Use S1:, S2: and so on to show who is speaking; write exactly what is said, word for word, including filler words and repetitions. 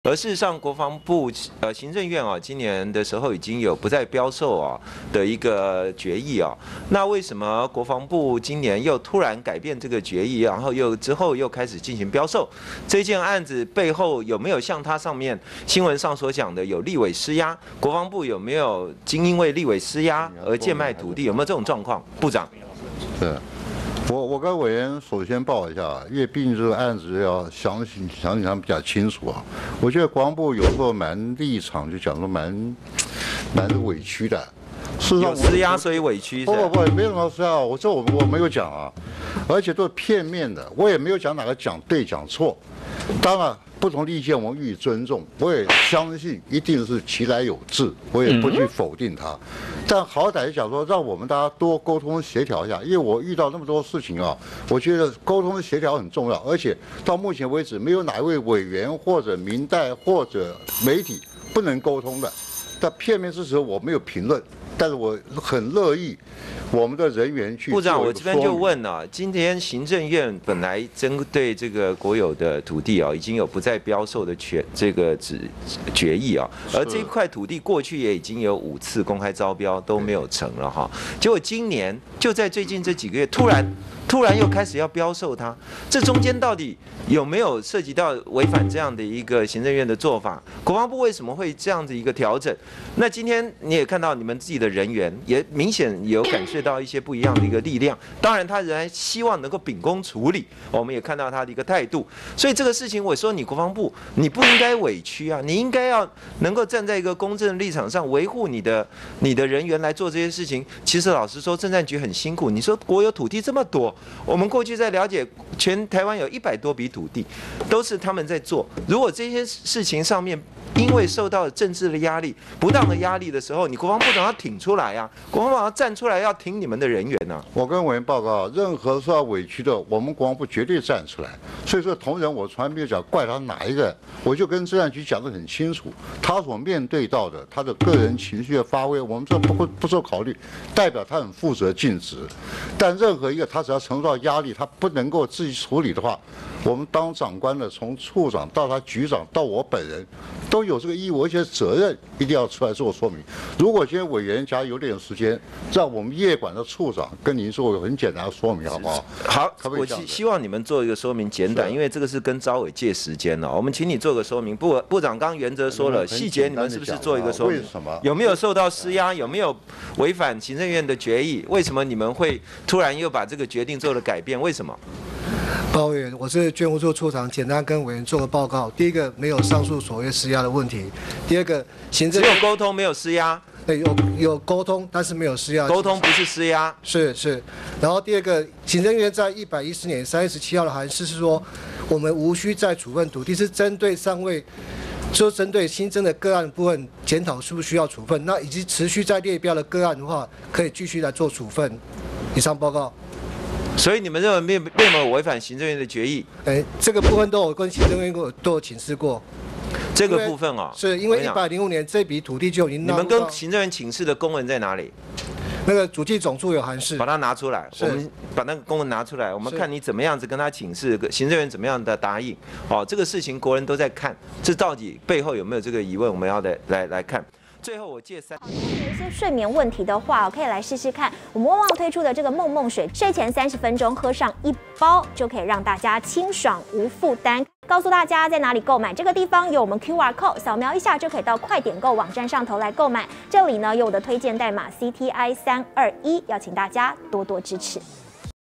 S1: 而事实上，国防部呃行政院啊，今年的时候已经有不再标售啊的一个决议啊。那为什么国防部今年又突然改变这个决议，然后又之后又开始进行标售？这件案子背后有没有像它上面新闻上所讲的有立委施压？国防部有没有经因为立委施压而贱卖土地？有没有这种状况？部长？
S2: 是。 我我跟委员首先报一下，因为毕竟这个案子要详细详细讲比较清楚啊。我觉得国防部有时候蛮立场就讲说蛮蛮委屈的，事实上
S1: 有施压所以委屈。
S2: 不不不，没有什么施压，我这我我没有讲啊，而且都是片面的，我也没有讲哪个讲对讲错。当然不同的意见我们予以尊重，我也相信一定是其来有自，我也不去否定它。 但好歹讲说，让我们大家多沟通协调一下，因为我遇到那么多事情啊，我觉得沟通协调很重要，而且到目前为止，没有哪一位委员或者民代或者媒体不能沟通的。但片面之词我没有评论，但是我很乐意我们的人员去。
S1: 部长，我这边就问了、啊，今天行政院本来针对这个国有的土地啊，已经有不再标售的权这个指决议啊，而这一块土地过去也已经有五次公开招标都没有成了哈，结果今年就在最近这几个月突然。 突然又开始要标售它，这中间到底有没有涉及到违反这样的一个行政院的做法？国防部为什么会这样子一个调整？那今天你也看到你们自己的人员也明显有感受到一些不一样的一个力量。当然，他仍然希望能够秉公处理，我们也看到他的一个态度。所以这个事情，我说你国防部你不应该委屈啊，你应该要能够站在一个公正的立场上维护你的你的人员来做这些事情。其实老实说，政战局很辛苦。你说国有土地这么多。 我们过去在了解，全台湾有一百多笔土地，都是他们在做。如果这些事情上面因为受到政治的压力、不当的压力的时候，你国防部长要挺出来啊，国防部长要站出来，要挺你们的人员啊。
S2: 我跟委员报告，任何受到委屈的，我们国防部绝对站出来。所以说，同仁我从来没有讲怪他哪一个，我就跟政战局讲得很清楚，他所面对到的，他的个人情绪的发挥，我们这不不受考虑，代表他很负责尽职。但任何一个他只要承受到压力，他不能够自己处理的话，我们当长官的，从处长到他局长到我本人，都有这个义务，而且责任一定要出来做说明。如果今天委员家有点时间，让我们业管的处长跟您做个很简单的说明，好不好？
S1: 好，我希希望你们做一个说明简短，因为这个是跟召委借时间了。我们请你做个说明。部部长刚原则说了，细节你们是不是做一个说明？
S2: 为什么？
S1: 有没有受到施压？有没有违反行政院的决议？为什么你们会突然又把这个决定做了改变？为什么？
S3: 报委员，我是军务处处长，简单跟委员做个报告。第一个，没有上述所谓施压的问题；第二个，行政
S1: 只有沟通没有施压。
S3: 对，有有沟通，但是没有施压。
S1: 沟通不是施压，
S3: 是是。然后第二个，行政院在一百一十年三月十七号的函释是说，我们无需再处分土地，是针对尚未。 说针对新增的个案部分检讨是不是需要处分，那以及持续在列标的个案的话，可以继续来做处分。以上报告。
S1: 所以你们认为没没有违反行政院的决议？
S3: 哎，这个部分都有跟行政院都有请示过。
S1: 这个部分哦，
S3: 是因为一百零五年这笔土地就已经。
S1: 你们跟行政院请示的公文在哪里？
S3: 那个主计总处有函释，
S1: 把它拿出来，我们把那个公文拿出来，我们看你怎么样子跟他请示，行政院怎么样的答应。哦，这个事情国人都在看，这到底背后有没有这个疑问？我们要来来来看。 最后我借三。有
S4: 一些睡眠问题的话，可以来试试看我们旺旺推出的这个梦梦水，睡前三十分钟喝上一包，就可以让大家清爽无负担。告诉大家在哪里购买，这个地方有我们 Q R code， 扫描一下就可以到快点购网站上头来购买。这里呢有我的推荐代码 C T I 三二一，邀请大家多多支持。